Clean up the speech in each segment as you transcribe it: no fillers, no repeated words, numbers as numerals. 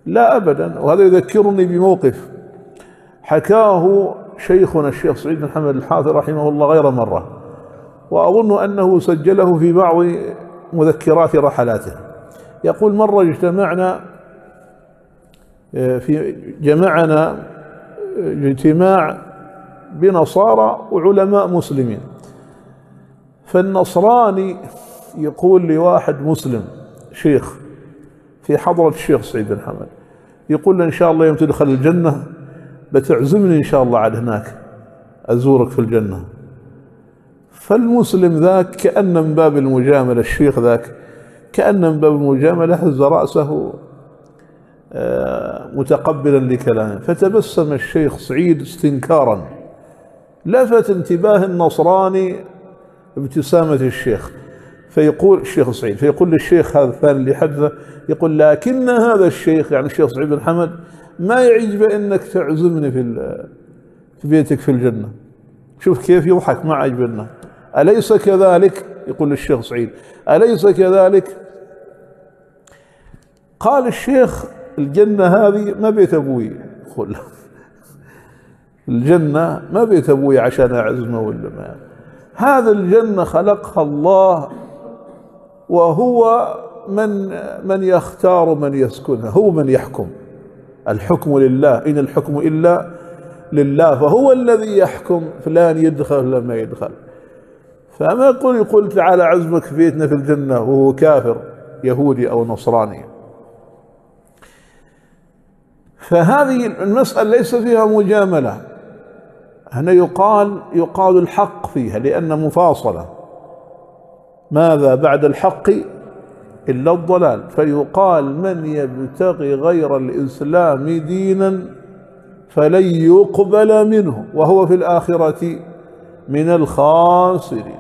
لا أبدا. وهذا يذكرني بموقف حكاه شيخنا الشيخ سعيد بن حمد الحافظ رحمه الله غير مرة، وأظن أنه سجله في بعض مذكرات رحلاته. يقول: مرة جمعنا اجتماع بنصارى وعلماء مسلمين، فالنصراني يقول لواحد مسلم شيخ في حضرة الشيخ سعيد بن حمد، يقول له: إن شاء الله يوم تدخل الجنة بتعزمني إن شاء الله عاد هناك أزورك في الجنة. فالمسلم ذاك كأن من باب المجاملة، الشيخ ذاك كأن من باب المجاملة هز رأسه متقبلا لكلامه، فتبسم الشيخ سعيد استنكارا، لفت انتباه النصراني ابتسامة الشيخ، فيقول الشيخ سعيد، فيقول للشيخ هذا الثاني اللي حدثه، يقول: لكن هذا الشيخ يعني الشيخ سعيد بن حمد ما يعجبه انك تعزمني في بيتك في الجنة. شوف كيف يضحك، ما عجبنا. أليس كذلك؟ يقول للشيخ سعيد: أليس كذلك؟ قال الشيخ: الجنة هذه ما بيت أبوي. يقول: الجنة ما بيت أبوي عشان أعزمه ولا ما، هذا الجنة خلقها الله، وهو من يختار من يسكنها، هو من يحكم. الحكم لله، إن الحكم إلا لله، فهو الذي يحكم فلان يدخل ولا ما يدخل. فما يقول تعالى أعزمك في بيتنا في الجنة وهو كافر يهودي أو نصراني. فهذه المسألة ليس فيها مجاملة، هنا يقال الحق فيها، لأن مفاصلة، ماذا بعد الحق إلا الضلال، فيقال: من يبتغي غير الإسلام دينا فلن يقبل منه وهو في الآخرة من الخاسرين.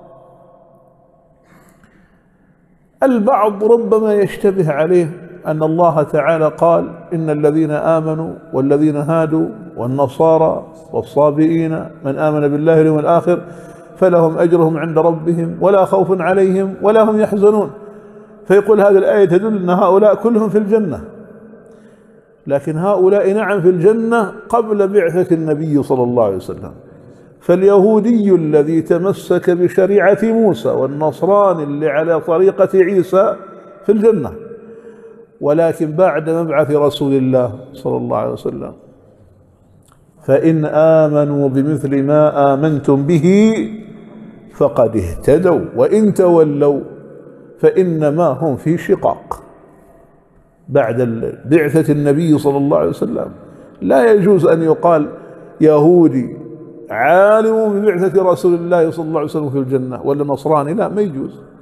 البعض ربما يشتبه عليه أن الله تعالى قال: إن الذين آمنوا والذين هادوا والنصارى والصابئين من آمن بالله واليوم الآخر فلهم أجرهم عند ربهم ولا خوف عليهم ولا هم يحزنون. فيقول هذه الآية تدل أن هؤلاء كلهم في الجنة، لكن هؤلاء نعم في الجنة قبل بعثة النبي صلى الله عليه وسلم. فاليهودي الذي تمسك بشريعة موسى والنصراني اللي على طريقة عيسى في الجنة، ولكن بعد مبعث رسول الله صلى الله عليه وسلم فإن آمنوا بمثل ما آمنتم به فقد اهتدوا وإن تولوا فإنما هم في شقاق. بعد بعثة النبي صلى الله عليه وسلم لا يجوز أن يقال يهودي عالم ببعثة رسول الله صلى الله عليه وسلم في الجنة ولا نصراني، لا، ما يجوز.